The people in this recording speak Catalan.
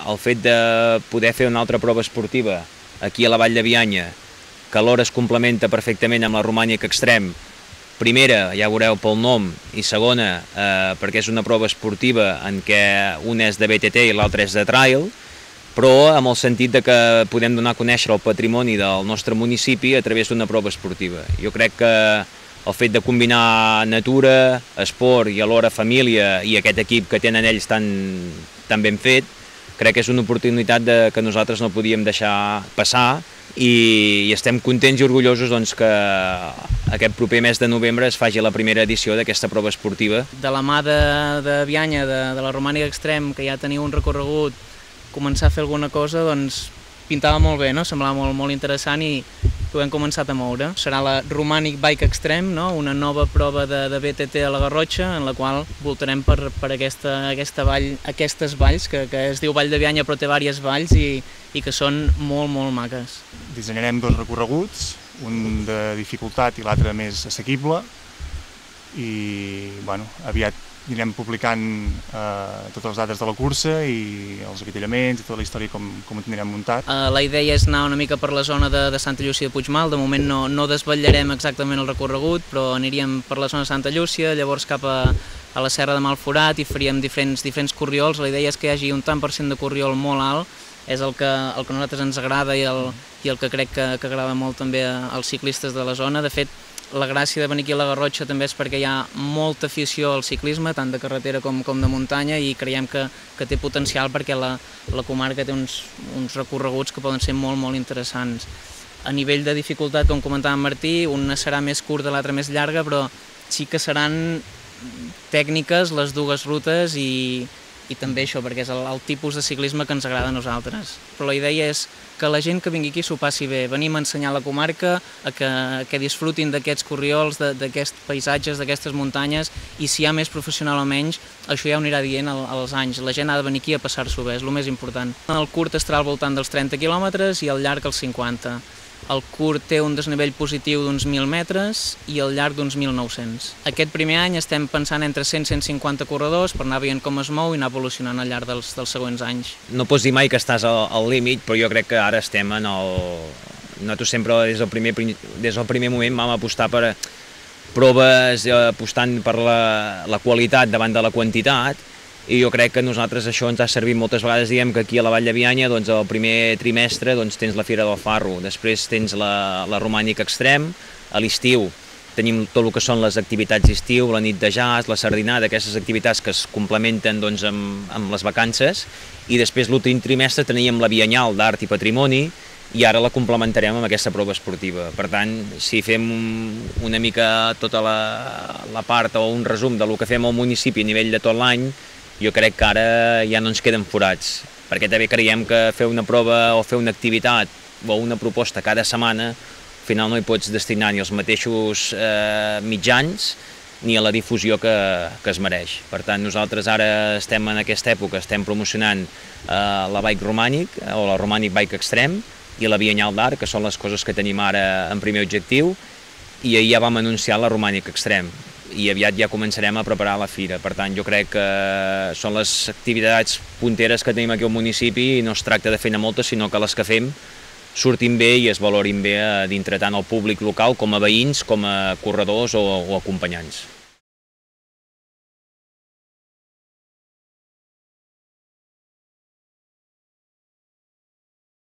el fet de poder fer una altra prova esportiva aquí a la Vall de Bianya, que alhora es complementa perfectament amb la Romànic Extrem, primera, ja veureu pel nom, i segona, perquè és una prova esportiva en què un és de BTT i l'altre és de trail, però amb el sentit de que podem donar a conèixer el patrimoni del nostre municipi a través d'una prova esportiva. Jo crec que el fet de combinar natura, esport i alhora família i aquest equip que tenen ells tan ben fet, crec que és una oportunitat que nosaltres no podíem deixar passar i estem contents i orgullosos que aquest proper mes de novembre es faci la primera edició d'aquesta prova esportiva. De la mà de Bianya, de la Romànic Extrem, que ja teniu un recorregut, començar a fer alguna cosa, doncs pintava molt bé, no? Semblava molt interessant i ho hem començat a moure. Serà la Romànic Bike Extreme, no? Una nova prova de BTT a la Garrotxa, en la qual voltarem per aquesta vall, aquestes valls, que es diu Vall de Bianya però té diverses valls i que són molt maques. Dissenyarem dos recorreguts, un de dificultat i l'altre més assequible, i aviat anirem publicant totes les dades de la cursa i els avituallaments i tota la història com ho tindrem muntat. La idea és anar una mica per la zona de Santa Llúcia de Puigmal. De moment no desvetllarem exactament el recorregut, però aniríem per la zona de Santa Llúcia, llavors cap a la Serra de Malforat i faríem diferents corriols. La idea és que hi hagi un tant per cent de corriol molt alt, és el que a nosaltres ens agrada i el que crec que agrada molt també als ciclistes de la zona. De fet, la gràcia de venir aquí a la Garrotxa també és perquè hi ha molta afició al ciclisme, tant de carretera com de muntanya, i creiem que té potencial perquè la comarca té uns recorreguts que poden ser molt interessants. A nivell de dificultat, com comentava en Martí, una serà més curta, l'altra més llarga, però sí que seran tècniques les dues rutes i també això, perquè és el tipus de ciclisme que ens agrada a nosaltres. Però la idea és que la gent que vingui aquí s'ho passi bé. Venim a ensenyar la comarca, que disfrutin d'aquests corriols, d'aquests paisatges, d'aquestes muntanyes, i si hi ha més professional o menys, això ja ho anirà dient als anys. La gent ha de venir aquí a passar-s'ho bé, és el més important. El curt estarà al voltant dels 30 quilòmetres i el llarg els 50. El curt té un desnivell positiu d'uns 1.000 metres i el llarg d'uns 1.900. Aquest primer any estem pensant entre 100 i 150 corredors per anar veient com es mou i anar evolucionant al llarg dels següents anys. No pots dir mai que estàs al límit, però jo crec que ara estem en el... Nosaltres sempre des del primer moment vam apostar per proves apostant per la qualitat davant de la quantitat, i jo crec que a nosaltres això ens ha servit moltes vegades. Diem que aquí a la Vall de Bianya el primer trimestre tens la Fira del Farro, després tens la Romànic Extrem, a l'estiu tenim tot el que són les activitats d'estiu, la nit de jazz, la sardinada, aquestes activitats que es complementen amb les vacances, i després l'últim trimestre teníem la Bianyal d'Art i Patrimoni, i ara la complementarem amb aquesta prova esportiva. Per tant, si fem una mica tota la part o un resum del que fem al municipi a nivell de tot l'any, jo crec que ara ja no ens queden forats, perquè també creiem que fer una prova o fer una activitat o una proposta cada setmana, al final no hi pots destinar ni els mateixos mitjans ni a la difusió que es mereix. Per tant, nosaltres ara estem en aquesta època, estem promocionant la Bike Romànic o la Romànic Bike Extreme i la Bianyal d'Art, que són les coses que tenim ara en primer objectiu, i ahir ja vam anunciar la Romànic Extreme i aviat ja començarem a preparar la fira. Per tant, jo crec que són les activitats punteres que tenim aquí al municipi i no es tracta de fer-ne moltes, sinó que les que fem surtin bé i es valorin bé dintre tant el públic local com a veïns, com a corredors o acompanyants.